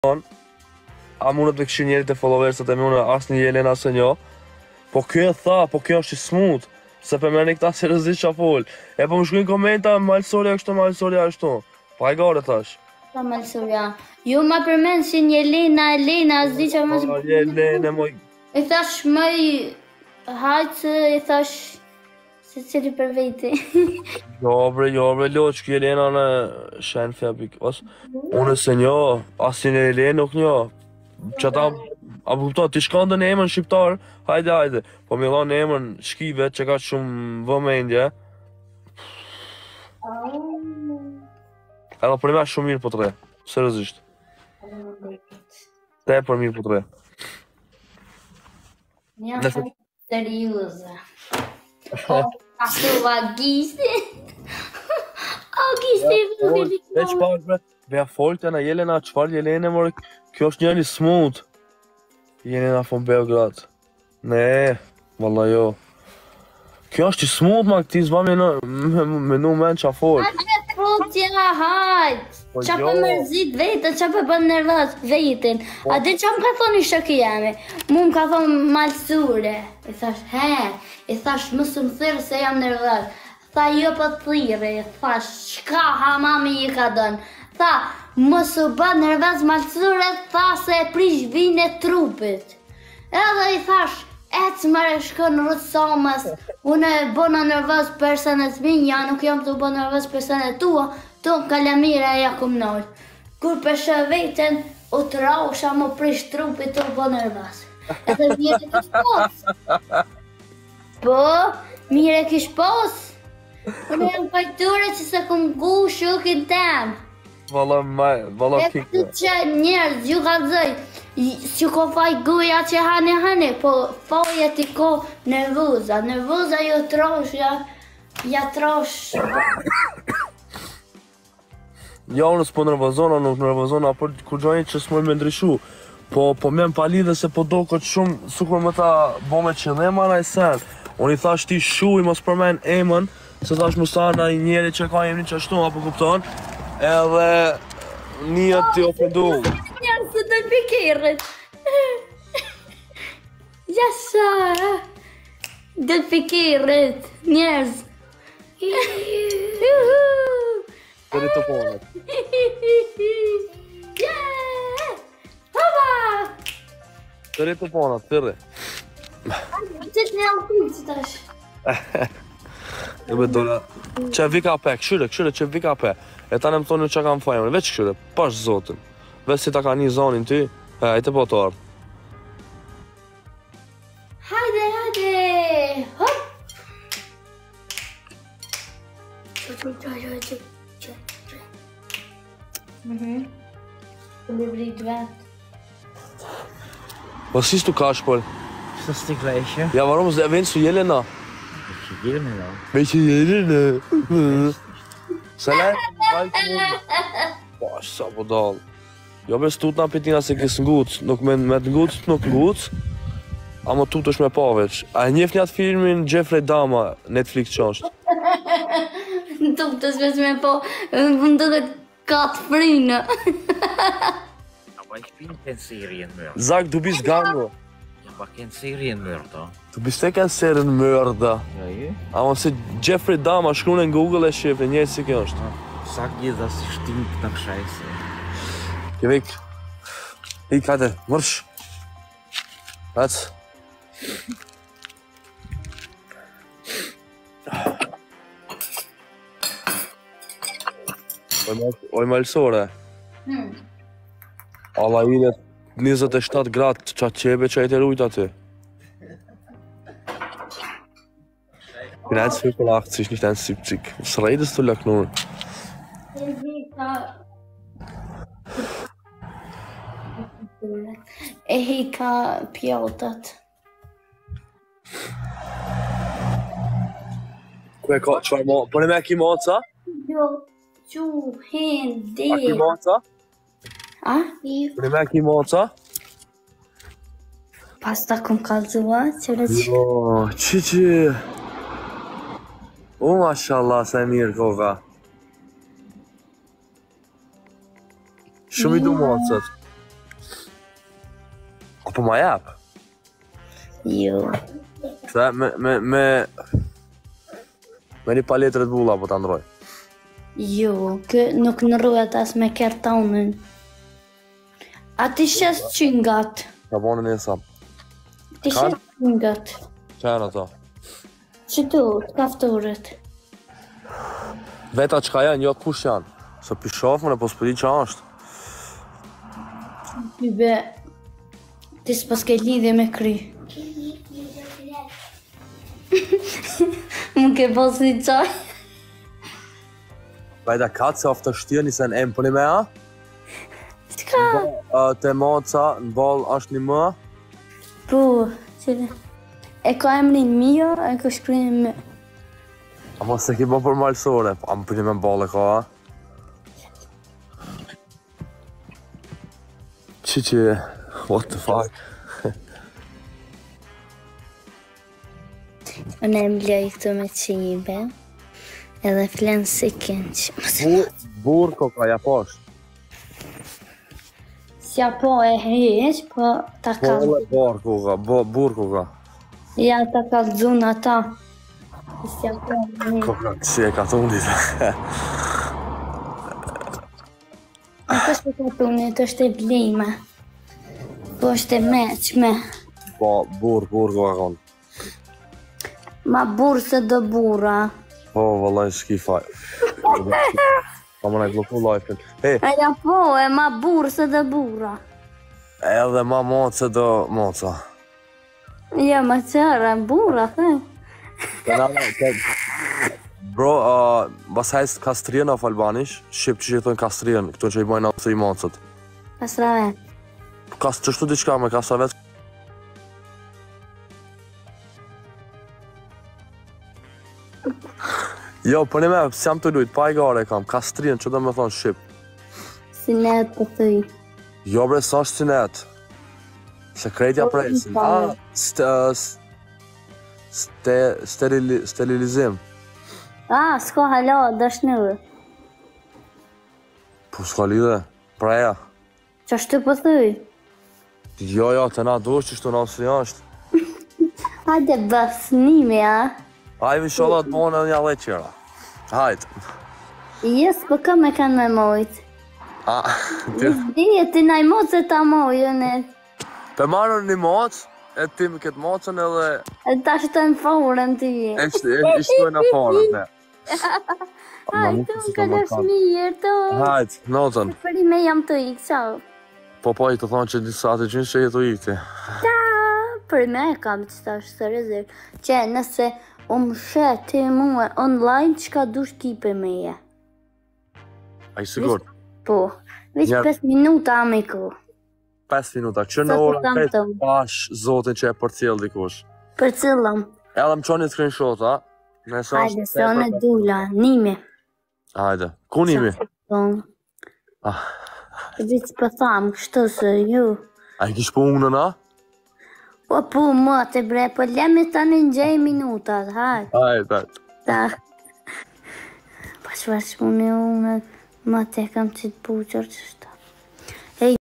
A mundet me kështu njerit e followersat e mune, asë një Jelena asë njo. Po kjo e tha, po kjo është i smooth. Se për mërni këta seriozisht qa fol. E po më shkujnë komenta, malsoria kështu, malsoria ashtu. Pa i gare thash. Ta malsoria. Ju ma përmendëshin Jelena, zdi që më Po, Jelene, moj... E thash mëj hajtë, e thash se cili për veti. Jo bre, loq, kjo Jelena në shenë febik. Unë se njo, asin e Jelene nuk njo. Që ta, a kupto, ti shkon dhe në emën shqiptar, hajde. Po me dha në emën shkive që ka shumë vëmendje. Edhe për me shumë mirë po të re, seriozisht. Te për mirë po të re. Një hajtë serioze. A të vagisi. A gisi i vëgëri. Veç pak bre, beja folte na Jelena, qfar Jelene mërë, kjo është njëri smooth. Jelena von Beograd. Ne, valla jo. Kjo është i smooth ma këti zba me nu men qa fol. Fotja, hajt! Qa për mërzit vetën, qa për bën nervaz vetën. A din qa më ka thoni shëki jemi? Mu më ka thonë malsure. I thash, i thash mësë më thyrë se jam nervaz. Tha jo për thyrë, thash, shka hamami i ka dënë. Tha, mësë bën nervaz malsure, tha se e prish vine trupit. Edhe i thash, ecë mërë shkën rëtësamës, unë e bëna nervës personet minja, nuk jam të bëna nervës personet tua, tonë kalamira e jakum nëllë. Kur përshë vetën, u të rausha më prish trupit të bëna nervës. Edhe mire kish pos. Po, mire kish pos. Unë jam pajture që se këm gu shukin tem. Valla kikë. E këtë që njerës, ju ka zëj, që ko faj guja që hane, po faja ti ko nervuza. Nervuza jo trosh, ja trosh. Ja, unë s'po nervozona, nuk nervozona, por kur gjojnë që s'moj me ndryshu. Po me më palidhe se po do këtë shumë, sukur më ta bo me qëllim ana i sen. Unë i thash ti shuj, mos përmen emën, se thash mësa na i njeri që ka emni që ashtu, apo kupton, edhe njët t'i ofendu. Njerës të të pikirët. Jasa. Të pikirët, njerës. Të të ponët. Haba! Të të ponët, tërre. Qëtë një alpilë që tash. E me dola. Që vika pe, këshyre që vika pe. E ta në më thonë që kam fajmë, veç këshyre, pash zotin. Veç si ta ka një zonin ty, e te po të ardhë. Hajde, hop! Të libri të vetë. Po si s'tu kash, Pol? Što si ti gledaš? Ja, varom zdaj ven su Jelena. Jelena? Već je Jelena. Selam, baš sa budal. Jo me stut na pitina se kes nguc, nuk me nguc, nuk nguc. Ama tut është me pa veç. A e njef një atë filmin Jeffrey Dahmer, Netflix që është? Në tuk të s'veç me po, më duket katë frinë. Aber ich bin kein Serienmörder. Zak, du bist gango. Aber kein Serienmörder. Du bist ikke en serienmörder. Ja, je? Ama se Jeffrey Dahmer, shkru në Google e shqip, njëjtë si kjo është. Sag ihr, dass sie stinkt nach Scheiße. Geh weg. Ik, hajde, marsch. Hajde. Oj malsore. Alla ide 27 gradë qa qebe që e të rujt aty. Grad 85, nicht 1,70. Was redest du, Lacknur? E hika pjotat. Ku e ka, qëfar ma? Po në me ki maca? Jo, që hindi. A ki maca? A? Po në me ki maca? Pasta kom kalzua, qëre që... Jo, që. O, mashallah, se mirë koka. Shumë I du macët. Apo ma jep? Jo. Se me një palet Red Bulla po ta ndroj. Jo, kë nuk ndrohet as me kartonën. A ti shes qyngat? Ka bonin e sa. Ti shes qyngat? Qa janë ato? Që tu, t'kaftoret? Veta qka janë, jo kush janë. Se pi shofën e po s'pëdi qa është. Ty be, ti s'pas ke lidhje me kry. Më ke posë një qaj? Bajda katë se ofta shtia një sen em pëni me a? Qka? Te moca, në bol është një më? Po, qële. E ka emrin Mio, e ka shkrynin me. Ama se ki bo për malsore, a më pëni me bol e ka a? Që, what the fuck? Unë e mbloj këtu me qibe, edhe flenë si kënë. Burë koka, ja posh. Sja po e heq, po ta ka... Burë koka, burë koka. Ja ta ka dzun ata. Sja po e heq. Koka, që e ka thundit. Nuk është e katunit, është e blime. Po është e meqme. Po, burë koka konë. Ma burë se do burra. Po, vëllaj, s'ki faj. Pa më nëjtë bloku lajfin. Hey, Aja po, e ma burë se do burra. edhe ma moca se do moca. Ja, ma qëra, burra, the. Bro, basajs kastrien of albanish, shqip që jetojnë kastrien, këto që i bojnë atë i mocët. Kastrave. Qështu diqka me kastravet? Jo, për një me, s'jam të lujt, pa i gare kam, kastrien, që do me thonë shqip? Si ne të thuj. Jo bre, sa është sinet? Se krejtja presin. Sterilizim. S'ko halo, dëshnërë. Po s'ka lidhe, preja. Që është të pëthuj? Jo, të na dush që shtu na si është. Hajde bësnimi, a? Hajde, sholla të mone një dhe qera. Hajde. Jes, po ka me kanë me mojtë. Dije ti naj mocë se ta mojën e... Pe marrën një mocë, e ti më këtë mocën edhe... E ta shtojnë forën ti. E shtojnë në forën, ne. Hajde, të ka dëshmirë, të... Hajde, notën. Për i me jam të ikë, qau. Po i të thonë që disa të gjynë që jetu ikë ti. Për me e kam që ta është të rezervë. Që nëse më shetë ti muë online, që ka dush kipe me je. A i sigur? Po, veç 5 minuta amiku. 5 minuta, që në orën 5 pash zotin që e për cilë dikush. Për cilëm. Edhe më qoni screenshot, a? Hajde, se onë e dula, nimi. Hajde, ku nimi? Vëtë për thamë, kështu se ju. A i kish po unën, a? Po, më të bre, po lemi të në gjej minutat, hajde. Hajde. Ta. Pa që unë e unë, më të kam qitë buqër që